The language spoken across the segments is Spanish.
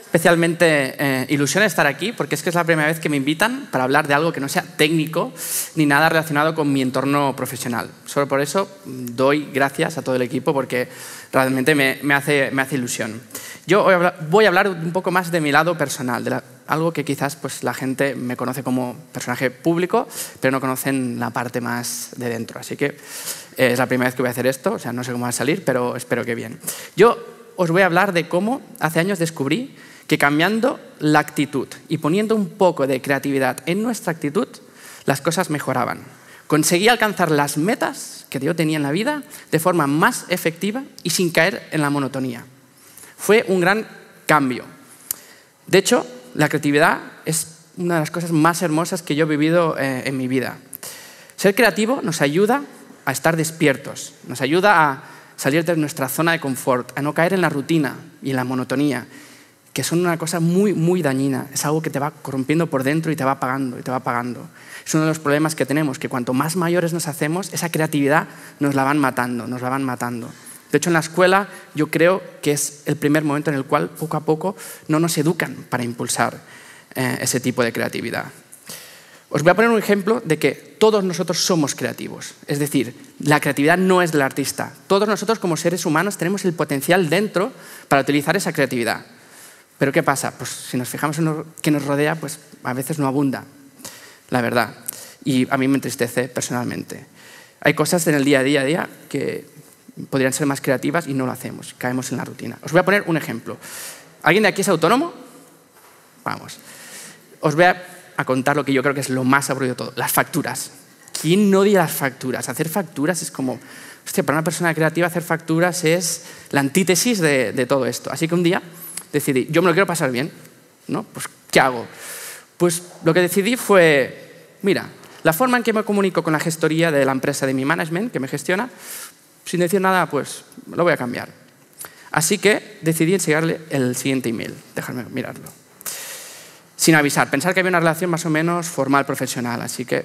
especialmente ilusión estar aquí porque es que es la primera vez que me invitan para hablar de algo que no sea técnico ni nada relacionado con mi entorno profesional. Solo por eso doy gracias a todo el equipo porque realmente me hace ilusión. Yo voy a hablar un poco más de mi lado personal, algo que quizás pues, la gente me conoce como personaje público, pero no conocen la parte más de dentro. Así que es la primera vez que voy a hacer esto, o sea, no sé cómo va a salir, pero espero que bien. Yo os voy a hablar de cómo hace años descubrí que cambiando la actitud y poniendo un poco de creatividad en nuestra actitud, las cosas mejoraban. Conseguí alcanzar las metas que yo tenía en la vida de forma más efectiva y sin caer en la monotonía. Fue un gran cambio. De hecho, la creatividad es una de las cosas más hermosas que yo he vivido en mi vida. Ser creativo nos ayuda a estar despiertos, nos ayuda a salir de nuestra zona de confort, a no caer en la rutina y en la monotonía, que son una cosa muy, muy dañina. Es algo que te va corrompiendo por dentro y te va apagando, y te va apagando. Es uno de los problemas que tenemos, que cuanto más mayores nos hacemos, esa creatividad nos la van matando, nos la van matando. De hecho, en la escuela yo creo que es el primer momento en el cual, poco a poco, no nos educan para impulsar ese tipo de creatividad. Os voy a poner un ejemplo de que todos nosotros somos creativos. Es decir, la creatividad no es del artista. Todos nosotros, como seres humanos, tenemos el potencial dentro para utilizar esa creatividad. Pero ¿qué pasa? Pues si nos fijamos en lo que nos rodea, pues a veces no abunda, la verdad. Y a mí me entristece personalmente. Hay cosas en el día a día que podrían ser más creativas y no lo hacemos. Caemos en la rutina. Os voy a poner un ejemplo. ¿Alguien de aquí es autónomo? Vamos. Os voy a contar lo que yo creo que es lo más aburrido de todo. Las facturas. ¿Quién no odia las facturas? Hacer facturas es como... Hostia, para una persona creativa hacer facturas es la antítesis de todo esto. Así que un día decidí, yo me lo quiero pasar bien, ¿no? Pues, ¿qué hago? Pues lo que decidí fue, mira, la forma en que me comunico con la gestoría de la empresa de mi management, que me gestiona, sin decir nada, pues lo voy a cambiar. Así que decidí enseñarle el siguiente email. Dejadme mirarlo. Sin avisar, pensar que había una relación más o menos formal, profesional, así que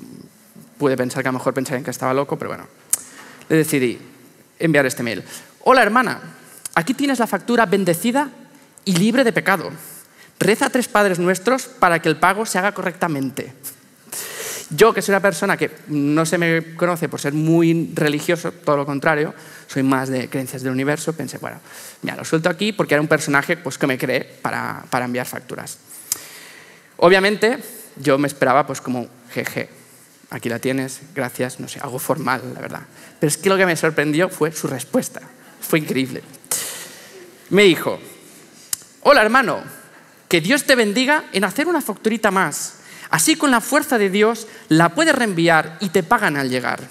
pude pensar que a lo mejor pensarían que estaba loco, pero bueno. Le decidí enviar este mail. Hola, hermana, aquí tienes la factura bendecida y libre de pecado. Reza a 3 Padres Nuestros para que el pago se haga correctamente. Yo, que soy una persona que no se me conoce por ser muy religioso, todo lo contrario, soy más de creencias del universo, pensé, bueno, mira, lo suelto aquí porque era un personaje pues, que me creé para enviar facturas. Obviamente, yo me esperaba pues como, jeje, aquí la tienes, gracias, no sé, algo formal, la verdad. Pero es que lo que me sorprendió fue su respuesta. Fue increíble. Me dijo, hola hermano, que Dios te bendiga en hacer una facturita más. Así con la fuerza de Dios la puedes reenviar y te pagan al llegar.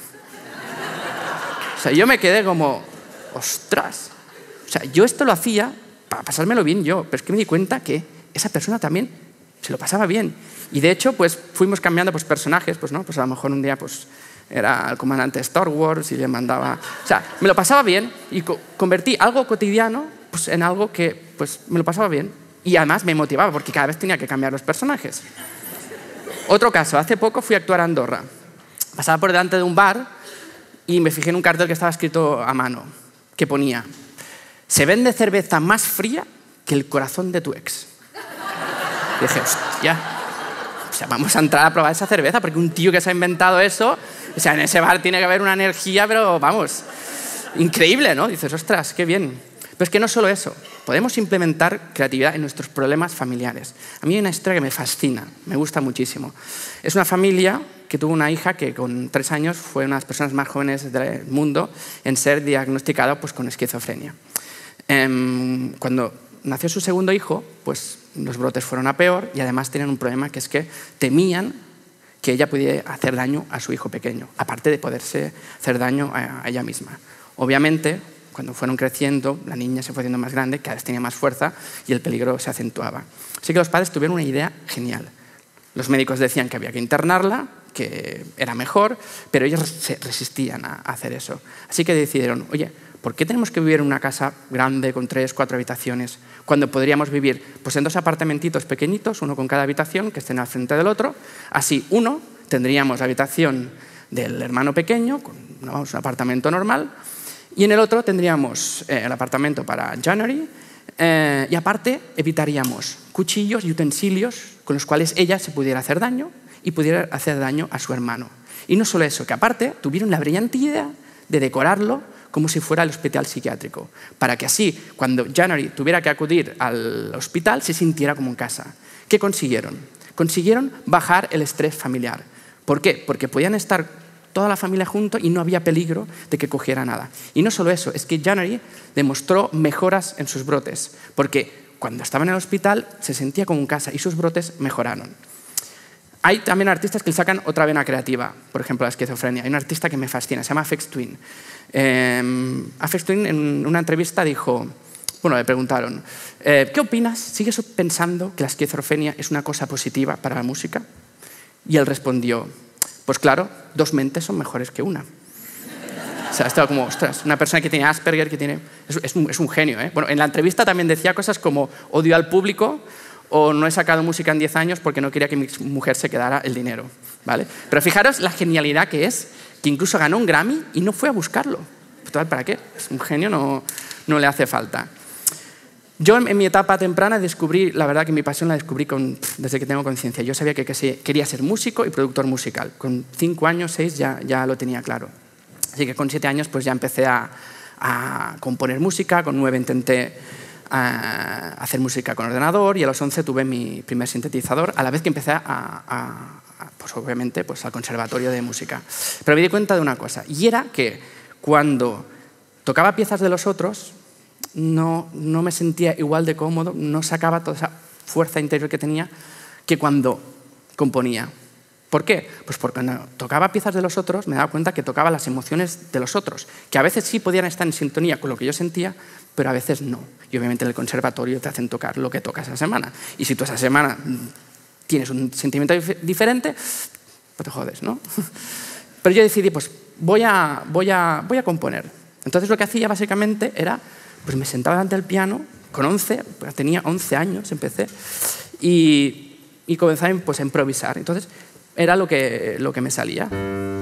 O sea, yo me quedé como, ostras. O sea, yo esto lo hacía para pasármelo bien yo, pero es que me di cuenta que esa persona también se lo pasaba bien. Y de hecho, pues fuimos cambiando pues, personajes, pues, ¿no? Pues a lo mejor un día pues, era el comandante de Star Wars y le mandaba... O sea, me lo pasaba bien y convertí algo cotidiano pues, en algo que pues, me lo pasaba bien. Y además me motivaba porque cada vez tenía que cambiar los personajes. Otro caso, hace poco fui a actuar a Andorra. Pasaba por delante de un bar y me fijé en un cartel que estaba escrito a mano, que ponía, se vende cerveza más fría que el corazón de tu ex. Y dije, hostia, o sea, vamos a entrar a probar esa cerveza porque un tío que se ha inventado eso, o sea, en ese bar tiene que haber una energía, pero vamos, increíble, ¿no? Dices, ostras, qué bien. Pero es que no solo eso, podemos implementar creatividad en nuestros problemas familiares. A mí hay una historia que me fascina, me gusta muchísimo. Es una familia que tuvo una hija que con 3 años fue una de las personas más jóvenes del mundo en ser diagnosticada pues, con esquizofrenia. Cuando nació su segundo hijo, pues los brotes fueron a peor y además tenían un problema que es que temían que ella pudiera hacer daño a su hijo pequeño, aparte de poderse hacer daño a ella misma. Obviamente, cuando fueron creciendo, la niña se fue haciendo más grande, cada vez tenía más fuerza y el peligro se acentuaba. Así que los padres tuvieron una idea genial. Los médicos decían que había que internarla, que era mejor, pero ellos se resistían a hacer eso. Así que decidieron, oye, ¿por qué tenemos que vivir en una casa grande con 3, 4 habitaciones cuando podríamos vivir pues, en 2 apartamentitos pequeñitos, uno con cada habitación, que estén al frente del otro? Así, uno, tendríamos la habitación del hermano pequeño, con un apartamento normal, y en el otro tendríamos el apartamento para January, Y aparte, evitaríamos cuchillos y utensilios con los cuales ella se pudiera hacer daño y pudiera hacer daño a su hermano. Y no solo eso, que aparte tuvieron la brillante idea de decorarlo como si fuera el hospital psiquiátrico, para que así, cuando January tuviera que acudir al hospital, se sintiera como en casa. ¿Qué consiguieron? Consiguieron bajar el estrés familiar. ¿Por qué? Porque podían estar toda la familia juntos y no había peligro de que cogiera nada. Y no solo eso, es que January demostró mejoras en sus brotes, porque cuando estaba en el hospital se sentía como en casa y sus brotes mejoraron. Hay también artistas que le sacan otra vena creativa, por ejemplo, la esquizofrenia. Hay un artista que me fascina, se llama Aphex Twin. Aphex Twin en una entrevista dijo, bueno, le preguntaron, ¿qué opinas? ¿Sigues pensando que la esquizofrenia es una cosa positiva para la música? Y él respondió, pues claro, dos mentes son mejores que una. O sea, estaba como, ostras, una persona que tiene Asperger, que tiene... Es un genio, ¿eh? Bueno, en la entrevista también decía cosas como odio al público o no he sacado música en 10 años porque no quería que mi mujer se quedara el dinero, ¿vale? Pero fijaros la genialidad que es, que incluso ganó un Grammy y no fue a buscarlo. Total, ¿para qué? Es un genio, no le hace falta. Yo en mi etapa temprana descubrí, la verdad que mi pasión la descubrí desde que tengo conciencia. Yo sabía que quería ser músico y productor musical. Con 5 años, 6 ya lo tenía claro. Así que con 7 años pues ya empecé a componer música, con 9 intenté hacer música con ordenador y a los 11 tuve mi primer sintetizador, a la vez que empecé pues obviamente pues al conservatorio de música. Pero me di cuenta de una cosa, y era que cuando tocaba piezas de los otros no me sentía igual de cómodo, no sacaba toda esa fuerza interior que tenía que cuando componía. ¿Por qué? Pues porque cuando tocaba piezas de los otros me daba cuenta que tocaba las emociones de los otros, que a veces sí podían estar en sintonía con lo que yo sentía, pero a veces no. Y obviamente en el conservatorio te hacen tocar lo que tocas esa semana. Y si tú esa semana tienes un sentimiento diferente, pues te jodes, ¿no? Pero yo decidí, pues voy a componer. Entonces lo que hacía básicamente era, pues me sentaba delante del piano, con 11, pues tenía 11 años, empecé, y comenzaba pues, a improvisar. Entonces era lo que me salía.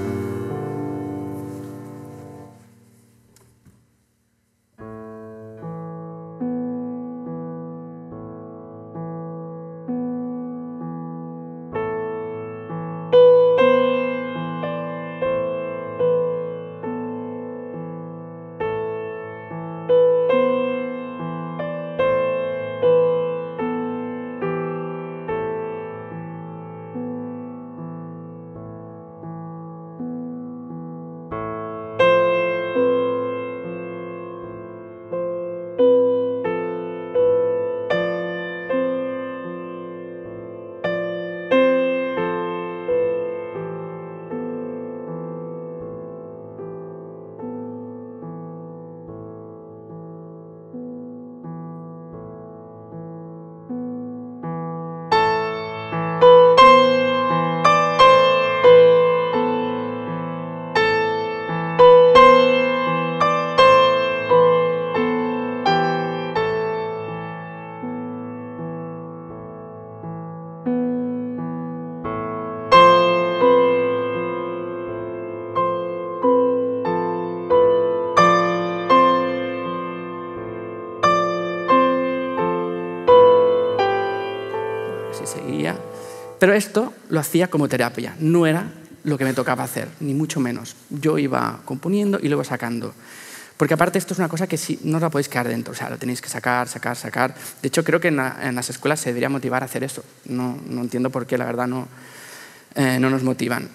Pero esto lo hacía como terapia, no era lo que me tocaba hacer, ni mucho menos. Yo iba componiendo y luego sacando. Porque aparte esto es una cosa que no os la podéis quedar dentro, o sea, lo tenéis que sacar. De hecho, creo que en las escuelas se debería motivar a hacer eso. No entiendo por qué, la verdad, no nos motivan.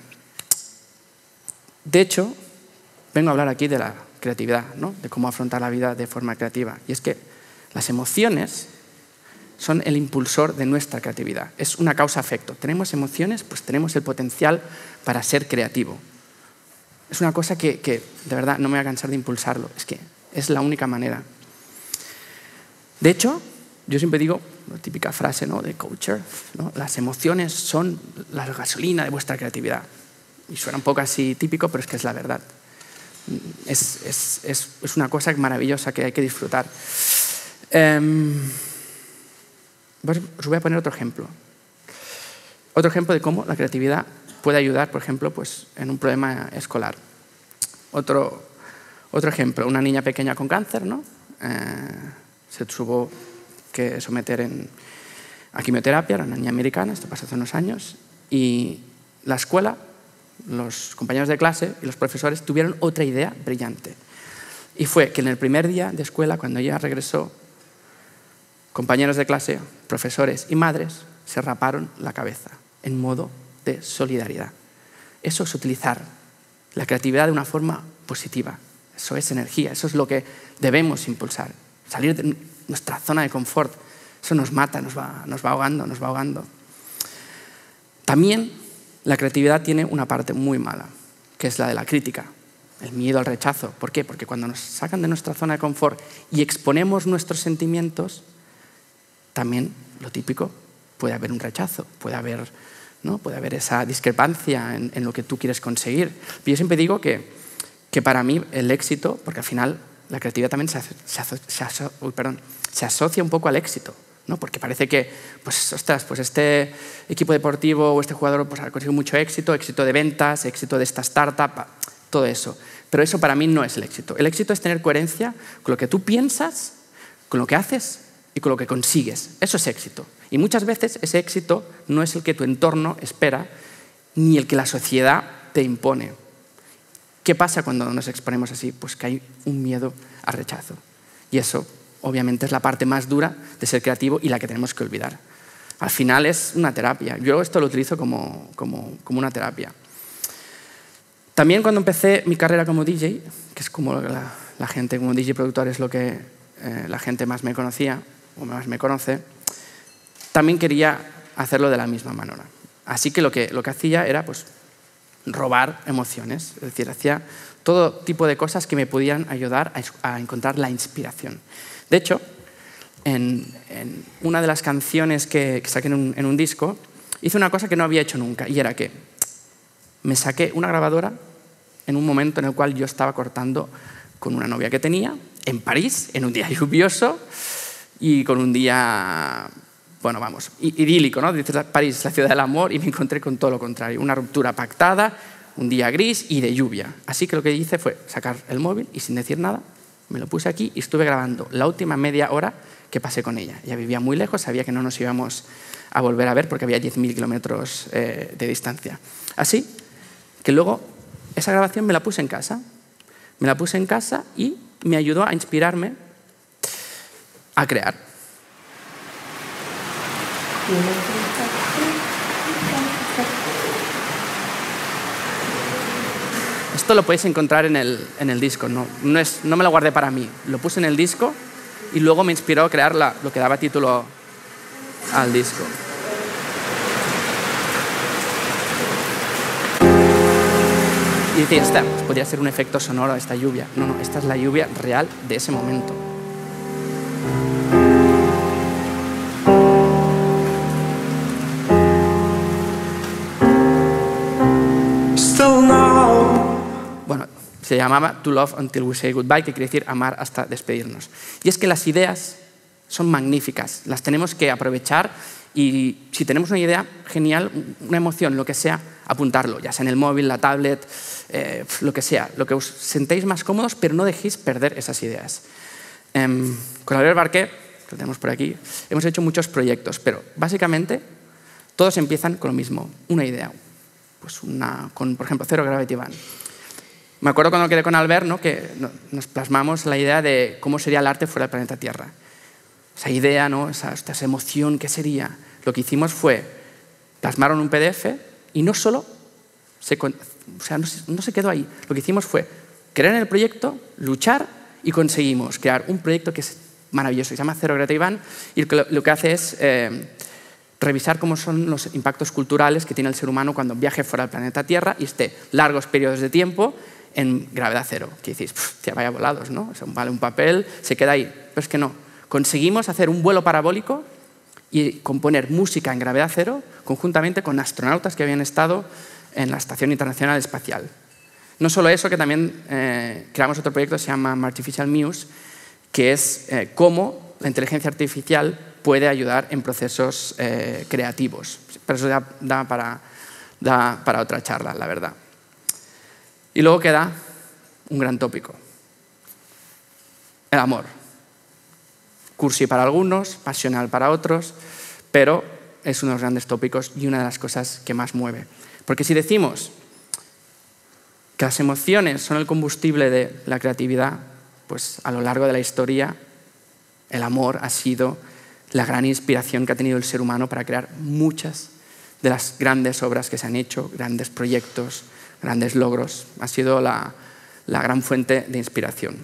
De hecho, vengo a hablar aquí de la creatividad, ¿no? De cómo afrontar la vida de forma creativa. Y es que las emociones son el impulsor de nuestra creatividad. Es una causa-efecto. Tenemos emociones, pues tenemos el potencial para ser creativo. Es una cosa que de verdad no me voy a cansar de impulsarlo. Es que es la única manera. De hecho, yo siempre digo, la típica frase, ¿no?, de Coacher, ¿no? Las emociones son la gasolina de vuestra creatividad. Y suena un poco así típico, pero es que es la verdad. Es una cosa maravillosa que hay que disfrutar. Os voy a poner otro ejemplo. Otro ejemplo de cómo la creatividad puede ayudar, por ejemplo, pues, en un problema escolar. Otro ejemplo, una niña pequeña con cáncer, ¿no? Se tuvo que someter a quimioterapia, era una niña americana, esto pasó hace unos años, y la escuela, los compañeros de clase y los profesores tuvieron otra idea brillante. Y fue que en el primer día de escuela, cuando ella regresó, compañeros de clase, profesores y madres se raparon la cabeza en modo de solidaridad. Eso es utilizar la creatividad de una forma positiva. Eso es energía, eso es lo que debemos impulsar. Salir de nuestra zona de confort, eso nos mata, nos va ahogando. También la creatividad tiene una parte muy mala, que es la de la crítica, el miedo al rechazo. ¿Por qué? Porque cuando nos sacan de nuestra zona de confort y exponemos nuestros sentimientos, también, lo típico, puede haber un rechazo, puede haber esa discrepancia en lo que tú quieres conseguir. Yo siempre digo que para mí el éxito, porque al final la creatividad también se asocia un poco al éxito, ¿no? Porque parece que, pues este equipo deportivo o este jugador pues, ha conseguido mucho éxito de ventas, éxito de esta startup, todo eso. Pero eso para mí no es el éxito. El éxito es tener coherencia con lo que tú piensas, con lo que haces y con lo que consigues. Eso es éxito. Y muchas veces ese éxito no es el que tu entorno espera ni el que la sociedad te impone. ¿Qué pasa cuando nos exponemos así? Pues que hay un miedo al rechazo. Y eso, obviamente, es la parte más dura de ser creativo y la que tenemos que olvidar. Al final es una terapia. Yo esto lo utilizo como una terapia. También cuando empecé mi carrera como DJ, que es como la gente, como DJ productor es lo que la gente más me conocía o más me conoce, también quería hacerlo de la misma manera. Así que lo que hacía era pues, robar emociones, es decir, hacía todo tipo de cosas que me podían ayudar a encontrar la inspiración. De hecho, en una de las canciones que saqué en un disco, hice una cosa que no había hecho nunca, y era que me saqué una grabadora en un momento en el cual yo estaba cortando con una novia que tenía en París, en un día lluvioso y con un día, bueno, vamos, idílico, ¿no? Dice París, la ciudad del amor, y me encontré con todo lo contrario, una ruptura pactada, un día gris y de lluvia. Así que lo que hice fue sacar el móvil y sin decir nada, me lo puse aquí y estuve grabando la última media hora que pasé con ella. Ella vivía muy lejos, sabía que no nos íbamos a volver a ver porque había 10.000 kilómetros de distancia. Así que luego esa grabación me la puse en casa. Me la puse en casa y me ayudó a inspirarme a crear. Esto lo podéis encontrar en el disco. No me lo guardé para mí. Lo puse en el disco y luego me inspiró a crear lo que daba título al disco. Y decís, pues podría ser un efecto sonoro de esta lluvia. No, esta es la lluvia real de ese momento. Bueno, se llamaba To Love Until We Say Goodbye, que quiere decir amar hasta despedirnos. Y es que las ideas son magníficas, las tenemos que aprovechar y si tenemos una idea genial, una emoción, lo que sea, apuntarlo, ya sea en el móvil, la tablet, lo que sea, lo que os sentéis más cómodos, pero no dejéis perder esas ideas. Con Albert Barquer, que lo tenemos por aquí, hemos hecho muchos proyectos, pero básicamente todos empiezan con lo mismo, una idea. Pues con, por ejemplo, Zero Gravity Band. Me acuerdo cuando quedé con Albert, ¿no? Que nos plasmamos la idea de cómo sería el arte fuera del planeta Tierra. Esa idea, ¿no? esa emoción, ¿qué sería? Lo que hicimos fue plasmaron un PDF y no solo no se quedó ahí. Lo que hicimos fue crear el proyecto, luchar y conseguimos crear un proyecto que es maravilloso, que se llama Zero Gravity Band, y lo que hace es revisar cómo son los impactos culturales que tiene el ser humano cuando viaje fuera del planeta Tierra y esté largos periodos de tiempo en gravedad cero. Que decís, vaya volados, ¿no? O sea, vale un papel, se queda ahí. Pero es que no. Conseguimos hacer un vuelo parabólico y componer música en gravedad cero conjuntamente con astronautas que habían estado en la Estación Internacional Espacial. No solo eso, que también creamos otro proyecto que se llama Artificial Muse, que es cómo la inteligencia artificial puede ayudar en procesos creativos. Pero eso ya da para otra charla, la verdad. Y luego queda un gran tópico. El amor. cursi para algunos, pasional para otros, pero es uno de los grandes tópicos y una de las cosas que más mueve. Porque si decimos que las emociones son el combustible de la creatividad, pues a lo largo de la historia el amor ha sido la gran inspiración que ha tenido el ser humano para crear muchas de las grandes obras que se han hecho, grandes proyectos, grandes logros. Ha sido la gran fuente de inspiración.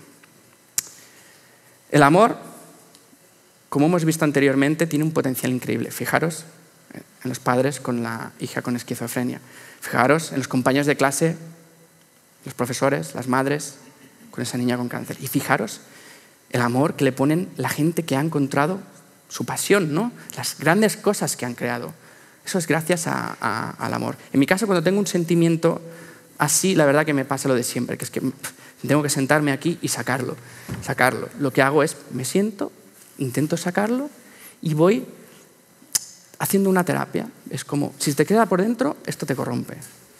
El amor, como hemos visto anteriormente, tiene un potencial increíble. Fijaros en los padres con la hija con esquizofrenia. Fijaros en los compañeros de clase, los profesores, las madres, con esa niña con cáncer. Y fijaros el amor que le ponen la gente que ha encontrado su pasión, ¿no? Las grandes cosas que han creado. Eso es gracias al amor. En mi caso, cuando tengo un sentimiento así, la verdad que me pasa lo de siempre, que es que tengo que sentarme aquí y sacarlo. Lo que hago es, me siento, intento sacarlo y voy haciendo una terapia. Es como, si te queda por dentro, esto te corrompe.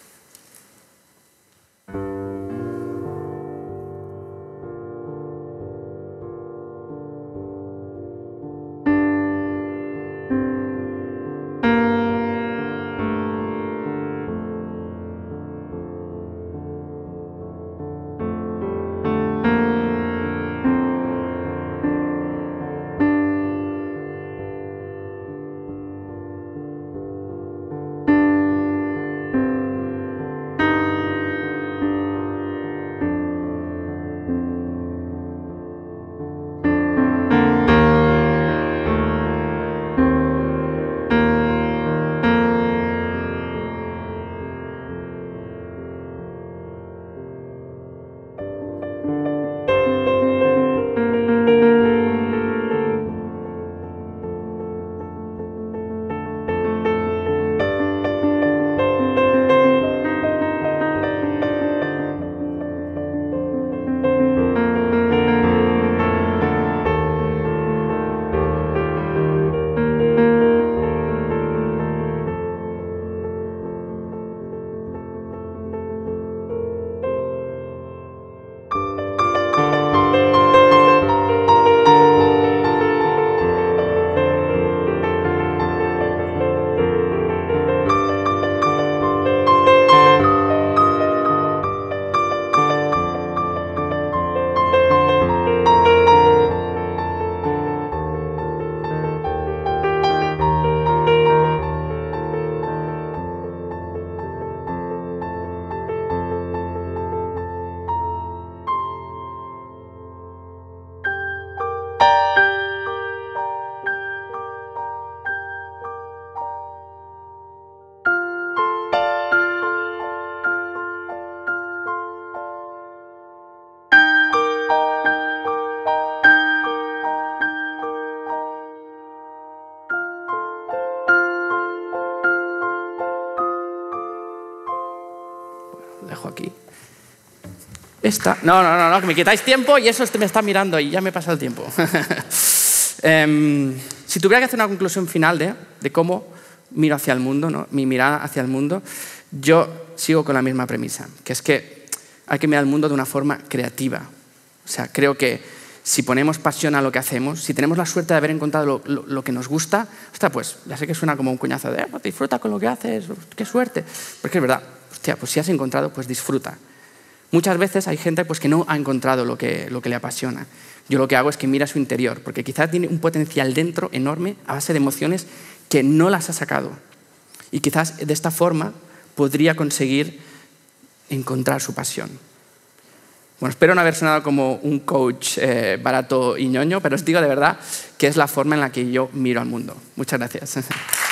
Dejo aquí. Esta. No, que me quitáis tiempo y eso me está mirando y ya me pasa el tiempo. Si tuviera que hacer una conclusión final de cómo miro hacia el mundo, ¿no? Mi mirada hacia el mundo, yo sigo con la misma premisa, que es que hay que mirar el mundo de una forma creativa. O sea, creo que si ponemos pasión a lo que hacemos, si tenemos la suerte de haber encontrado lo que nos gusta, hostia, pues ya sé que suena como un cuñazo de disfruta con lo que haces, qué suerte. Porque es verdad, hostia, pues si has encontrado, pues disfruta. Muchas veces hay gente pues, que no ha encontrado lo que le apasiona. Yo lo que hago es que mira su interior, porque quizás tiene un potencial dentro enorme a base de emociones que no las ha sacado. Y quizás de esta forma podría conseguir encontrar su pasión. Bueno, espero no haber sonado como un coach barato y ñoño, pero os digo de verdad que es la forma en la que yo miro al mundo. Muchas gracias.